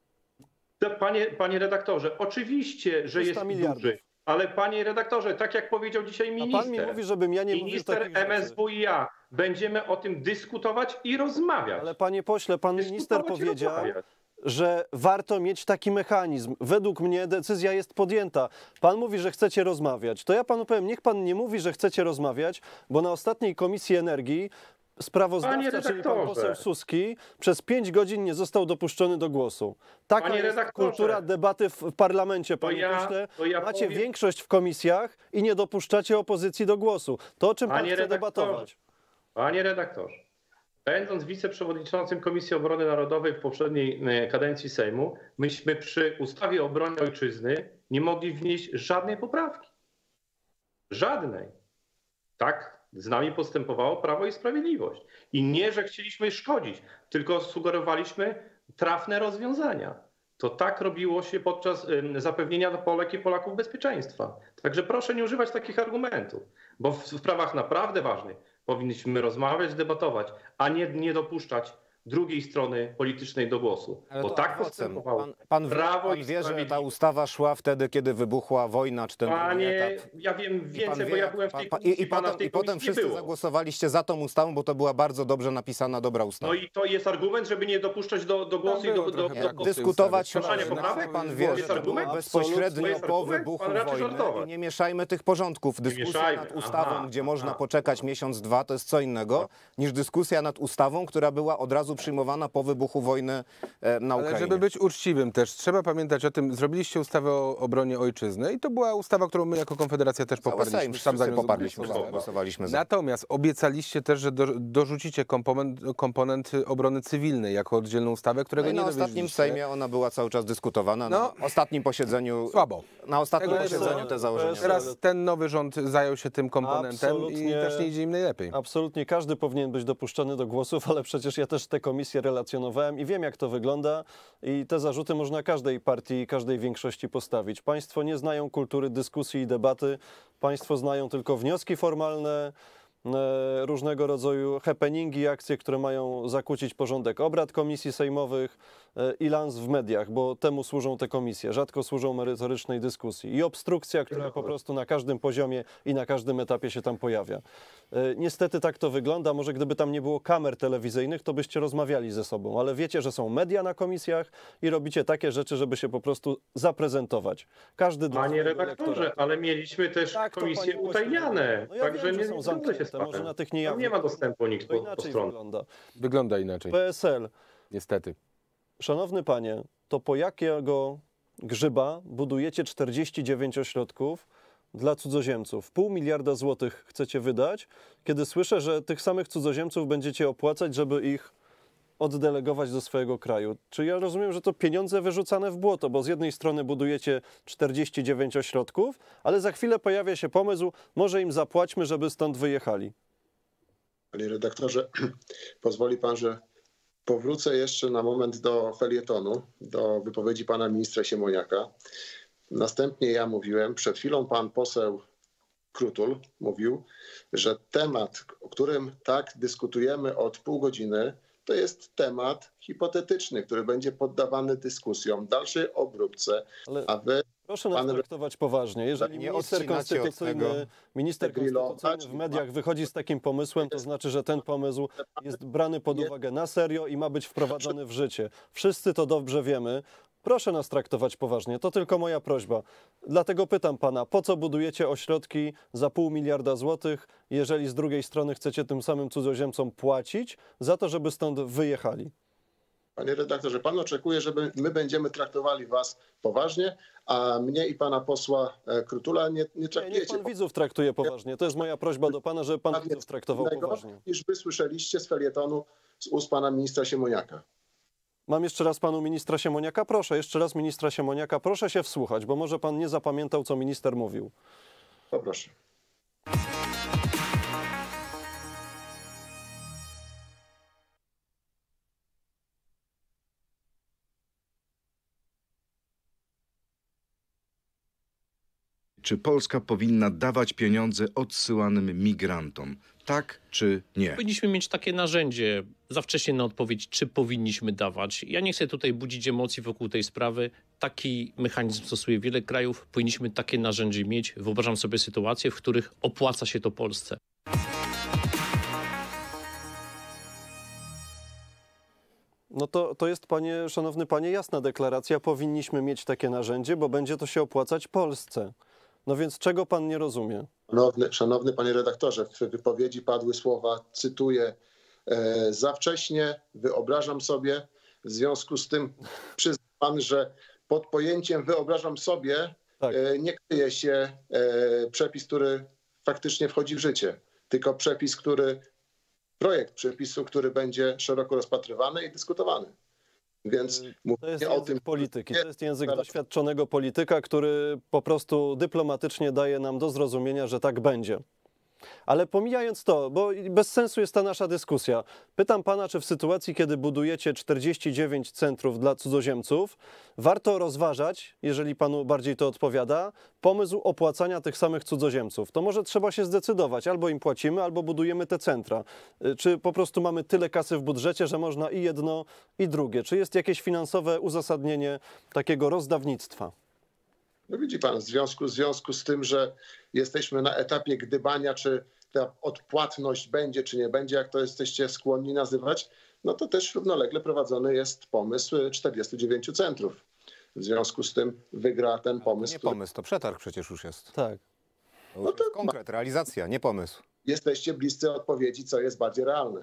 Panie redaktorze, oczywiście, że 300 jest miliardów. duży, ale panie redaktorze, tak jak powiedział dzisiaj A pan mi minister, mówi, żebym ja nie mówił minister takich rzeczy. MSW i ja będziemy o tym dyskutować i rozmawiać. Ale panie pośle, pan minister Dyskutować i powiedział, rozmawiać. że warto mieć taki mechanizm. Według mnie decyzja jest podjęta. Pan mówi, że chcecie rozmawiać. To ja panu powiem, niech pan nie mówi, że chcecie rozmawiać, bo na ostatniej Komisji Energii sprawozdawca, czyli pan poseł Suski, przez 5 godzin nie został dopuszczony do głosu. Taka jest kultura debaty w parlamencie, panie pośle. Macie większość w komisjach i nie dopuszczacie opozycji do głosu. To, o czym pan chce debatować. Panie redaktorze, będąc wiceprzewodniczącym Komisji Obrony Narodowej w poprzedniej kadencji Sejmu, myśmy przy ustawie o obronie ojczyzny nie mogli wnieść żadnej poprawki. Żadnej. Tak z nami postępowało Prawo i Sprawiedliwość. I nie, że chcieliśmy szkodzić, tylko sugerowaliśmy trafne rozwiązania. To tak robiło się podczas zapewnienia Polek i Polaków bezpieczeństwa. Także proszę nie używać takich argumentów, bo w sprawach naprawdę ważnych powinniśmy rozmawiać, debatować, a nie dopuszczać drugiej strony politycznej do głosu. Ale bo to tak postępowało Pan Prawo i wie, że ta Sprawiedliwość. ustawa szła wtedy, kiedy wybuchła wojna, czy ten drugi etap. Ja wiem więcej, wie, bo ja byłem w tej komisji, I potem wszyscy zagłosowaliście za tą ustawą, bo to była bardzo dobrze napisana, dobra ustawa. No i to jest argument, żeby nie dopuszczać do głosu i do dyskutować. Pan wie, że to argument? było bezpośrednio po argument? wybuchu Pan raczy wojny żartować. i nie mieszajmy tych porządków. Dyskusja nad ustawą, gdzie można poczekać miesiąc, dwa, to jest co innego niż dyskusja nad ustawą, która była od razu przyjmowana po wybuchu wojny na Ukrainie. Ale żeby być uczciwym też, trzeba pamiętać o tym, zrobiliście ustawę o obronie ojczyzny i to była ustawa, którą my jako Konfederacja też poparliśmy. Sam za nią głosowaliśmy za. Natomiast obiecaliście też, że dorzucicie komponent obrony cywilnej jako oddzielną ustawę, którego nie na dowieźliście. ostatnim Sejmie ona była cały czas dyskutowana. Na ostatnim posiedzeniu. Słabo. Na ostatnim posiedzeniu te założenia. Teraz ten nowy rząd zajął się tym komponentem Absolutnie. i też nie idzie im najlepiej. Absolutnie każdy powinien być dopuszczony do głosów, ale przecież ja też te komisje relacjonowałem i wiem, jak to wygląda i te zarzuty można każdej partii i każdej większości postawić. Państwo nie znają kultury dyskusji i debaty, państwo znają tylko wnioski formalne, różnego rodzaju happeningi, akcje, które mają zakłócić porządek obrad komisji sejmowych i lans w mediach, bo temu służą te komisje. Rzadko służą merytorycznej dyskusji. I obstrukcja, która po prostu na każdym poziomie i na każdym etapie się tam pojawia. Niestety tak to wygląda. Może gdyby tam nie było kamer telewizyjnych, to byście rozmawiali ze sobą, ale wiecie, że są media na komisjach i robicie takie rzeczy, żeby się po prostu zaprezentować. Każdy dla Panie swojego redaktorze, elektoratu. ale mieliśmy też Tak, to komisje panie pośle, utajniane. no ja Także wiem, że nie są zgodzę się zamknięte, z panem. może na tych Tam niejawnych. nie ma dostępu nikt To po inaczej stronę. wygląda. Wygląda inaczej, PSL. niestety. Szanowny panie, to po jakiego grzyba budujecie 49 ośrodków dla cudzoziemców? 0,5 miliarda złotych chcecie wydać, kiedy słyszę, że tych samych cudzoziemców będziecie opłacać, żeby ich oddelegować do swojego kraju. Czy ja rozumiem, że to pieniądze wyrzucane w błoto, bo z jednej strony budujecie 49 ośrodków, ale za chwilę pojawia się pomysł, może im zapłaćmy, żeby stąd wyjechali. Panie redaktorze, pozwoli pan, że powrócę jeszcze na moment do felietonu, do wypowiedzi pana ministra Siemoniaka. Następnie ja mówiłem, przed chwilą pan poseł Krutul mówił, że temat, o którym tak dyskutujemy od pół godziny, to jest temat hipotetyczny, który będzie poddawany dyskusjom, dalszej obróbce, a wy... Proszę nas traktować poważnie. Jeżeli minister konstytucyjny w mediach wychodzi z takim pomysłem, to znaczy, że ten pomysł jest brany pod uwagę na serio i ma być wprowadzony w życie. Wszyscy to dobrze wiemy. Proszę nas traktować poważnie. To tylko moja prośba. Dlatego pytam pana, po co budujecie ośrodki za 0,5 miliarda złotych, jeżeli z drugiej strony chcecie tym samym cudzoziemcom płacić za to, żeby stąd wyjechali? Panie redaktorze, pan oczekuje, że my będziemy traktowali was poważnie, a mnie i pana posła Krutula nie Niech traktujecie pan widzów traktuje poważnie. To jest moja prośba do pana, żeby pan widzów traktował innego, poważnie. niż wy słyszeliście z felietonu z ust pana ministra Siemoniaka. Mam jeszcze raz panu ministra Siemoniaka? Proszę, jeszcze raz ministra Siemoniaka. Proszę się wsłuchać, bo może pan nie zapamiętał, co minister mówił. Poproszę. Czy Polska powinna dawać pieniądze odsyłanym migrantom? Tak czy nie? Powinniśmy mieć takie narzędzie, za wcześnie na odpowiedź, czy powinniśmy dawać. Ja nie chcę tutaj budzić emocji wokół tej sprawy. Taki mechanizm stosuje wiele krajów. Powinniśmy takie narzędzie mieć. Wyobrażam sobie sytuacje, w których opłaca się to Polsce. No to jest, szanowny panie, jasna deklaracja. Powinniśmy mieć takie narzędzie, bo będzie to się opłacać Polsce. No więc czego pan nie rozumie? Szanowny panie redaktorze, w wypowiedzi padły słowa, cytuję, za wcześnie, wyobrażam sobie, w związku z tym przyznam pan, że pod pojęciem wyobrażam sobie Tak. Nie kryje się przepis, który faktycznie wchodzi w życie, tylko projekt przepisu, który będzie szeroko rozpatrywany i dyskutowany. Więc To jest język polityki, to jest język doświadczonego polityka, który po prostu dyplomatycznie daje nam do zrozumienia, że tak będzie. Ale pomijając to, bo bez sensu jest ta nasza dyskusja, pytam pana, czy w sytuacji, kiedy budujecie 49 centrów dla cudzoziemców, warto rozważać, jeżeli panu bardziej to odpowiada, pomysł opłacania tych samych cudzoziemców. To może trzeba się zdecydować, albo im płacimy, albo budujemy te centra. Czy po prostu mamy tyle kasy w budżecie, że można i jedno, i drugie? Czy jest jakieś finansowe uzasadnienie takiego rozdawnictwa? No widzi pan, w związku z tym, że jesteśmy na etapie gdybania, czy ta odpłatność będzie, czy nie będzie, jak to jesteście skłonni nazywać, no to też równolegle prowadzony jest pomysł 49 centrów. W związku z tym wygra ten pomysł. Nie pomysł, to przetarg przecież już jest. Tak. To już jest konkret, realizacja, nie pomysł. Jesteście bliscy odpowiedzi, co jest bardziej realne.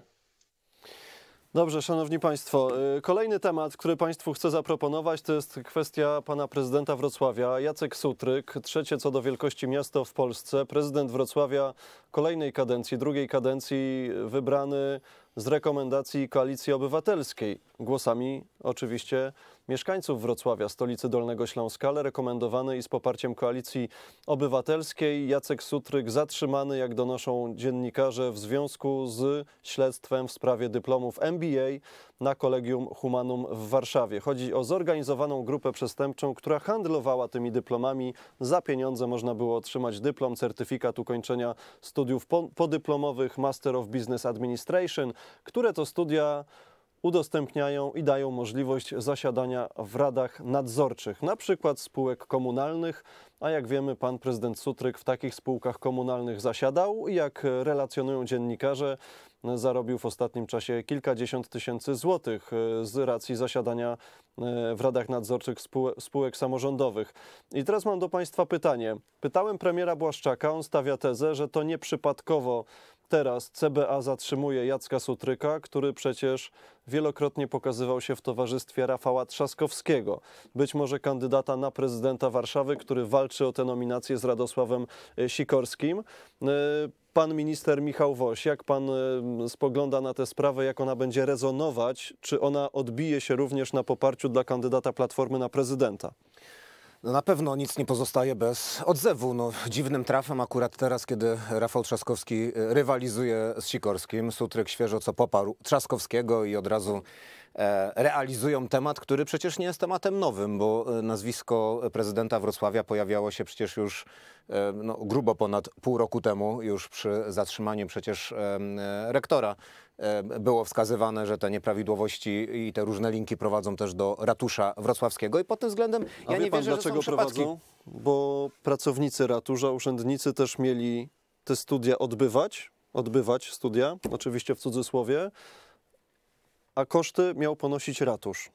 Dobrze, szanowni państwo, kolejny temat, który państwu chcę zaproponować, to jest kwestia pana prezydenta Wrocławia. Jacek Sutryk, trzecie co do wielkości miasto w Polsce, prezydent Wrocławia kolejnej kadencji, drugiej kadencji, wybrany z rekomendacji Koalicji Obywatelskiej. Głosami oczywiście mieszkańców Wrocławia, stolicy Dolnego Śląska, ale rekomendowany i z poparciem Koalicji Obywatelskiej. Jacek Sutryk zatrzymany, jak donoszą dziennikarze, w związku z śledztwem w sprawie dyplomów MBA na Collegium Humanum w Warszawie. Chodzi o zorganizowaną grupę przestępczą, która handlowała tymi dyplomami. Za pieniądze można było otrzymać dyplom, certyfikat ukończenia studiów podyplomowych Master of Business Administration, które to studia udostępniają i dają możliwość zasiadania w radach nadzorczych, na przykład spółek komunalnych, a jak wiemy, pan prezydent Sutryk w takich spółkach komunalnych zasiadał i jak relacjonują dziennikarze, zarobił w ostatnim czasie kilkadziesiąt tysięcy złotych z racji zasiadania w radach nadzorczych spółek samorządowych. I teraz mam do państwa pytanie. Pytałem premiera Błaszczaka, on stawia tezę, że to nieprzypadkowo teraz CBA zatrzymuje Jacka Sutryka, który przecież wielokrotnie pokazywał się w towarzystwie Rafała Trzaskowskiego, być może kandydata na prezydenta Warszawy, który walczy o tę nominację z Radosławem Sikorskim. Pan minister Michał Woś, jak pan spogląda na tę sprawę, jak ona będzie rezonować? Czy ona odbije się również na poparciu dla kandydata Platformy na prezydenta? No na pewno nic nie pozostaje bez odzewu. No, dziwnym trafem akurat teraz, kiedy Rafał Trzaskowski rywalizuje z Sikorskim, Sutryk świeżo co poparł Trzaskowskiego i od razu realizują temat, który przecież nie jest tematem nowym, bo nazwisko prezydenta Wrocławia pojawiało się przecież już grubo ponad pół roku temu, już przy zatrzymaniu przecież rektora. Było wskazywane, że te nieprawidłowości i te różne linki prowadzą też do ratusza wrocławskiego i pod tym względem ja nie wierzę, dlaczego że są przypadki. prowadzą? Bo pracownicy ratusza, urzędnicy też mieli te studia odbywać studia, oczywiście w cudzysłowie, a koszty miał ponosić ratusz.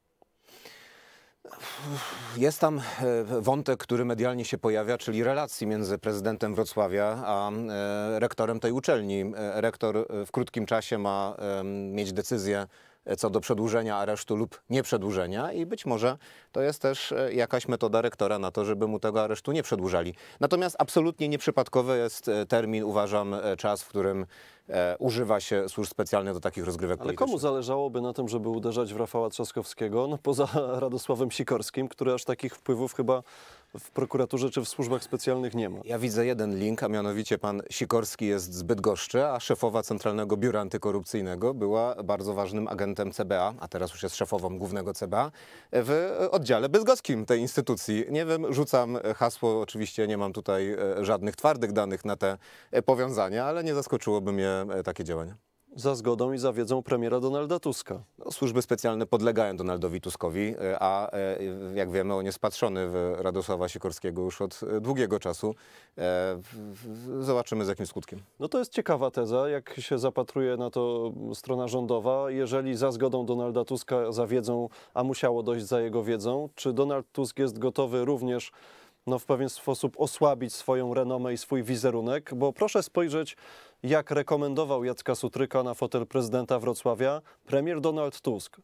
Jest tam wątek, który medialnie się pojawia, czyli relacji między prezydentem Wrocławia a rektorem tej uczelni. Rektor w krótkim czasie ma mieć decyzję co do przedłużenia aresztu lub nieprzedłużenia i być może to jest też jakaś metoda rektora na to, żeby mu tego aresztu nie przedłużali. Natomiast absolutnie nieprzypadkowy jest termin, uważam, czas, w którym używa się służb specjalnych do takich rozgrywek Ale politycznych. komu zależałoby na tym, żeby uderzać w Rafała Trzaskowskiego, no poza Radosławem Sikorskim, który aż takich wpływów chyba w prokuraturze czy w służbach specjalnych nie ma? Ja widzę jeden link, a mianowicie pan Sikorski jest z Bydgoszczy, a szefowa Centralnego Biura Antykorupcyjnego była bardzo ważnym agentem CBA, a teraz już jest szefową głównego CBA w oddziale bydgoskim tej instytucji. Nie wiem, rzucam hasło, oczywiście nie mam tutaj żadnych twardych danych na te powiązania, ale nie zaskoczyłoby mnie takie działania. Za zgodą i za wiedzą premiera Donalda Tuska. No, służby specjalne podlegają Donaldowi Tuskowi, a jak wiemy, on jest patrzony w Radosława Sikorskiego już od długiego czasu. Zobaczymy, z jakim skutkiem. No to jest ciekawa teza, jak się zapatruje na to strona rządowa. Jeżeli za zgodą Donalda Tuska, za wiedzą, a musiało dojść za jego wiedzą, czy Donald Tusk jest gotowy również w pewien sposób osłabić swoją renomę i swój wizerunek? Bo proszę spojrzeć, jak rekomendował Jacka Sutryka na fotel prezydenta Wrocławia premier Donald Tusk.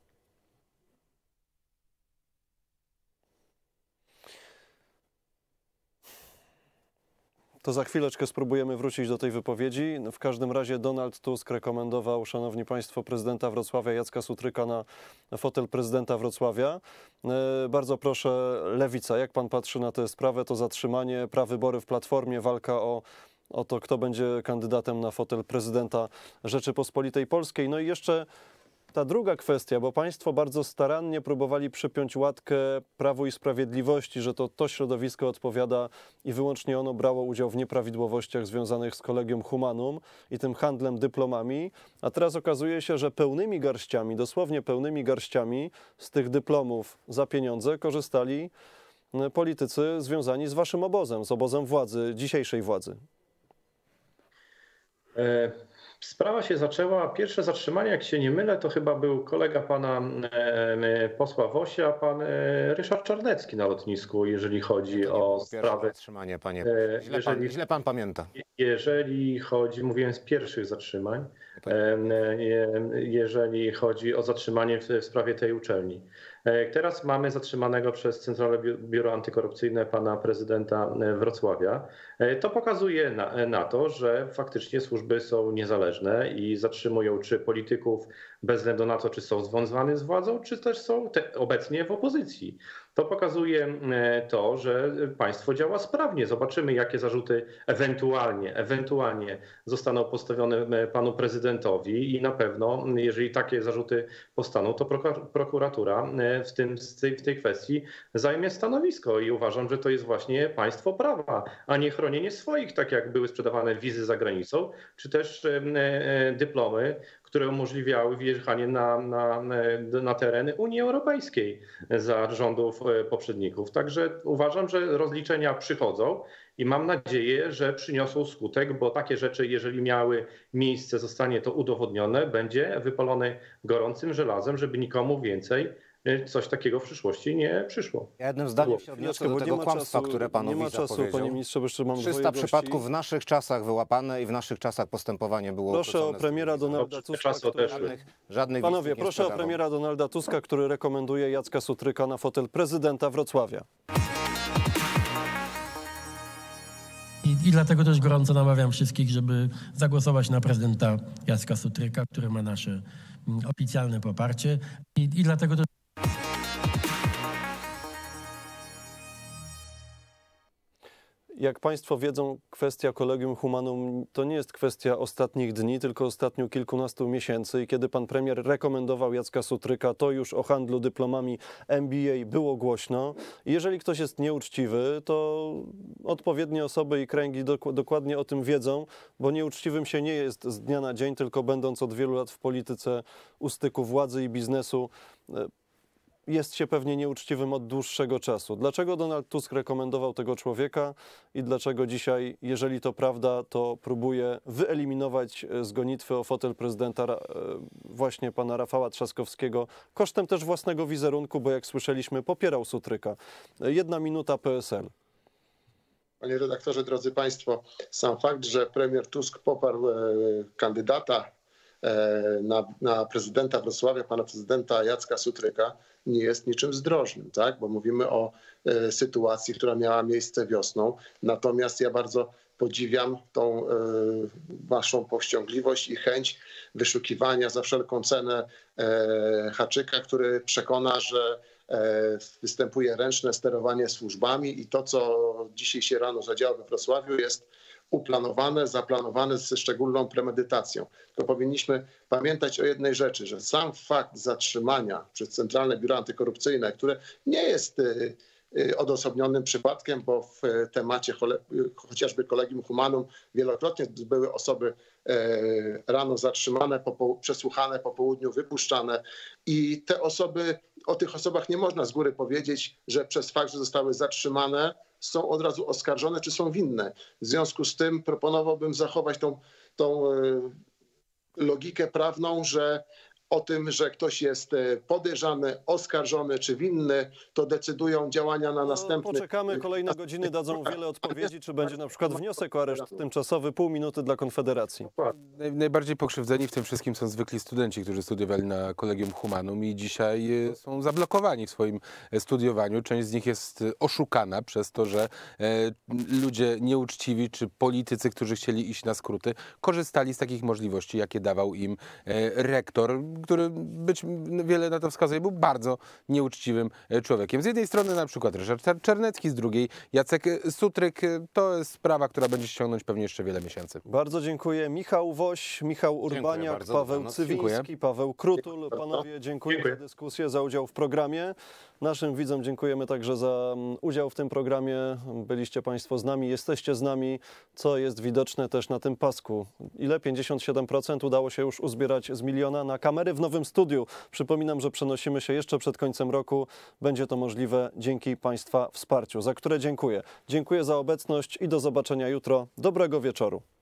To za chwileczkę spróbujemy wrócić do tej wypowiedzi. W każdym razie Donald Tusk rekomendował, szanowni państwo, prezydenta Wrocławia Jacka Sutryka na fotel prezydenta Wrocławia. Bardzo proszę, Lewica, jak pan patrzy na tę sprawę, to zatrzymanie, prawybory w Platformie, walka o to, kto będzie kandydatem na fotel prezydenta Rzeczypospolitej Polskiej. No i jeszcze ta druga kwestia, bo państwo bardzo starannie próbowali przypiąć łatkę Prawu i Sprawiedliwości, że to środowisko odpowiada i wyłącznie ono brało udział w nieprawidłowościach związanych z Collegium Humanum i tym handlem dyplomami, a teraz okazuje się, że pełnymi garściami, dosłownie pełnymi garściami z tych dyplomów za pieniądze korzystali politycy związani z waszym obozem, z obozem władzy, dzisiejszej władzy. Sprawa się zaczęła, pierwsze zatrzymanie, jak się nie mylę, to chyba był kolega pana posła Wosia, pan Ryszard Czarnecki na lotnisku, jeżeli chodzi o sprawę. Zatrzymanie, panie. Źle pan pamięta. Jeżeli chodzi, mówiłem z pierwszych zatrzymań, jeżeli chodzi o zatrzymanie w sprawie tej uczelni. Teraz mamy zatrzymanego przez Centralne Biuro Antykorupcyjne pana prezydenta Wrocławia. To pokazuje na to, że faktycznie służby są niezależne i zatrzymują czy polityków bez względu na to, czy są związani z władzą, czy też są obecnie w opozycji. To pokazuje to, że państwo działa sprawnie. Zobaczymy, jakie zarzuty ewentualnie zostaną postawione panu prezydentowi i na pewno, jeżeli takie zarzuty powstaną, to prokuratura w tej kwestii zajmie stanowisko i uważam, że to jest właśnie państwo prawa, a nie chronienie swoich, tak jak były sprzedawane wizy za granicą, czy też dyplomy, które umożliwiały wjechanie na tereny Unii Europejskiej za rządów poprzedników. Także uważam, że rozliczenia przychodzą i mam nadzieję, że przyniosą skutek, bo takie rzeczy, jeżeli miały miejsce, zostanie to udowodnione, będzie wypalone gorącym żelazem, żeby nikomu więcej coś takiego w przyszłości nie przyszło. Ja jednym zdaniem się odniosę do tego kłamstwa, które panowi nie ma czasu, zapowiedział. panie ministrze, bo jeszcze mam 300 przypadków w naszych czasach wyłapane i w naszych czasach postępowanie było Proszę o premiera Donalda Tuska, żadnych panowie, proszę o premiera Donalda Tuska, który rekomenduje Jacka Sutryka na fotel prezydenta Wrocławia. I dlatego też gorąco namawiam wszystkich, żeby zagłosować na prezydenta Jacka Sutryka, który ma nasze oficjalne poparcie. I dlatego też... Jak państwo wiedzą, kwestia Collegium Humanum to nie jest kwestia ostatnich dni, tylko ostatnich kilkunastu miesięcy. I kiedy pan premier rekomendował Jacka Sutryka, to już o handlu dyplomami MBA było głośno. I jeżeli ktoś jest nieuczciwy, to odpowiednie osoby i kręgi dokładnie o tym wiedzą, bo nieuczciwym się nie jest z dnia na dzień, tylko będąc od wielu lat w polityce u styku władzy i biznesu, jest się pewnie nieuczciwym od dłuższego czasu. Dlaczego Donald Tusk rekomendował tego człowieka i dlaczego dzisiaj, jeżeli to prawda, to próbuje wyeliminować z gonitwy o fotel prezydenta właśnie pana Rafała Trzaskowskiego, kosztem też własnego wizerunku, bo jak słyszeliśmy, popierał Sutryka. 1 minuta PSL. Panie redaktorze, drodzy państwo, sam fakt, że premier Tusk poparł kandydata na prezydenta Wrocławia, pana prezydenta Jacka Sutryka, nie jest niczym zdrożnym, tak? Bo mówimy o sytuacji, która miała miejsce wiosną. Natomiast ja bardzo podziwiam tą waszą powściągliwość i chęć wyszukiwania za wszelką cenę haczyka, który przekona, że występuje ręczne sterowanie służbami i to, co dzisiaj się rano zadziało we Wrocławiu, jest uplanowane, zaplanowane ze szczególną premedytacją. To powinniśmy pamiętać o jednej rzeczy, że sam fakt zatrzymania przez Centralne Biuro Antykorupcyjne, które nie jest odosobnionym przypadkiem, bo w temacie chociażby Collegium Humanum wielokrotnie były osoby rano zatrzymane, przesłuchane, po południu wypuszczane i o tych osobach nie można z góry powiedzieć, że przez fakt, że zostały zatrzymane, są od razu oskarżone czy są winne. W związku z tym proponowałbym zachować tą logikę prawną, że o tym, że ktoś jest podejrzany, oskarżony czy winny, to decydują działania na następny... Poczekamy, kolejne godziny dadzą wiele odpowiedzi, czy będzie na przykład wniosek o areszt tymczasowy, pół minuty dla Konfederacji. Najbardziej pokrzywdzeni w tym wszystkim są zwykli studenci, którzy studiowali na Collegium Humanum i dzisiaj są zablokowani w swoim studiowaniu. Część z nich jest oszukana przez to, że ludzie nieuczciwi czy politycy, którzy chcieli iść na skróty, korzystali z takich możliwości, jakie dawał im rektor, który być wiele na to wskazuje, był bardzo nieuczciwym człowiekiem. Z jednej strony na przykład Ryszard Czarnecki, z drugiej Jacek Sutryk. To jest sprawa, która będzie ściągnąć pewnie jeszcze wiele miesięcy. Bardzo dziękuję. Michał Woś, Michał Urbaniak, bardzo, Paweł dobranoc. Cywiński, Dziękuję. Paweł Krutul. Panowie, dziękuję za dyskusję, za udział w programie. Naszym widzom dziękujemy także za udział w tym programie. Byliście Państwo z nami, jesteście z nami, co jest widoczne też na tym pasku. Ile? 57% udało się już uzbierać z 1 000 000 na kamery w nowym studiu. Przypominam, że przenosimy się jeszcze przed końcem roku. Będzie to możliwe dzięki Państwa wsparciu, za które dziękuję. Dziękuję za obecność i do zobaczenia jutro. Dobrego wieczoru.